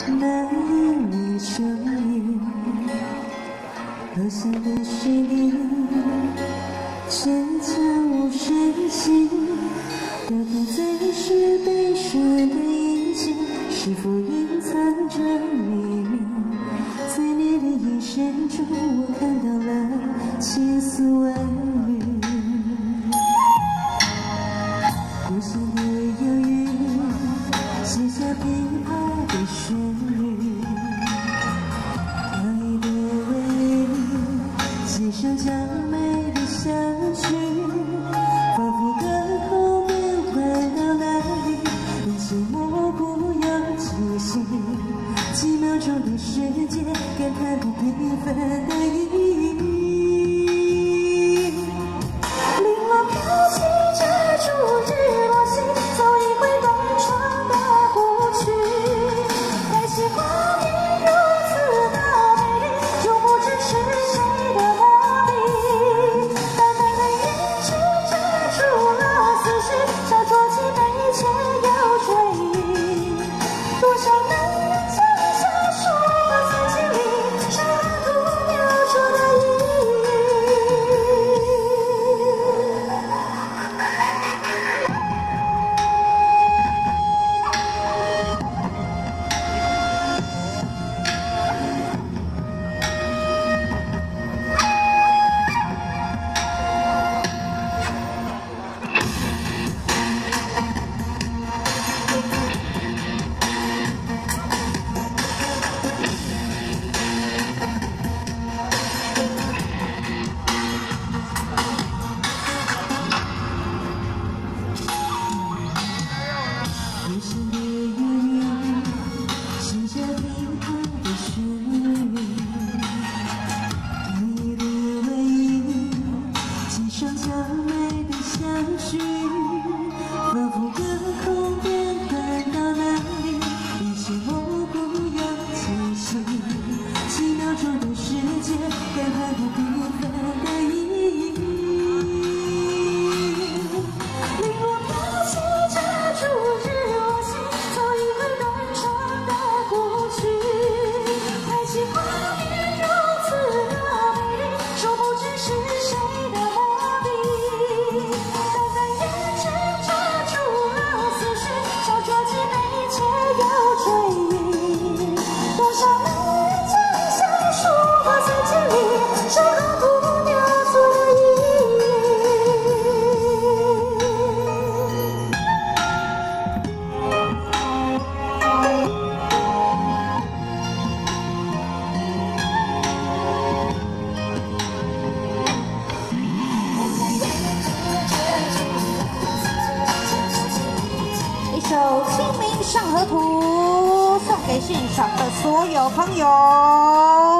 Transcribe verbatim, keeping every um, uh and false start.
那一缕声音，和弦的旋律，牵强无声息。雕刻最是悲伤的眼睛，是否隐藏着秘密？在你的眼神中，我看到了千丝万缕。无限的忧郁，写下琵琶的旋律。爱的唯一，写上将美的相聚。仿佛隔空变换到哪里，人间模糊又清晰。几秒钟的时间，感叹不平凡的意义。零落飘起遮住日落西，走一回东窗的过去。开心画面如此的美丽，又不知是谁的魔力。淡淡的眼睛遮住了思绪，小酌几杯且又追忆。多少男人曾想说和曾经历，是很不描述的意义。无限的忧郁，写下琵琶的旋律。你的唯一，寄上娇美的相许。仿佛隔空变换到哪里，一切模糊又清晰。几秒钟的时间，感叹不平凡的意义。零落飘起遮住日落西，走一回东窗的过去。开心画面如此的美丽，说不知是谁的魔力。淡淡眼睛遮住了思绪，小酌几杯且又追忆。多少男人曾想说和曾经历，是很不描述的意义。一首《清明上河图》送给现场的所有朋友。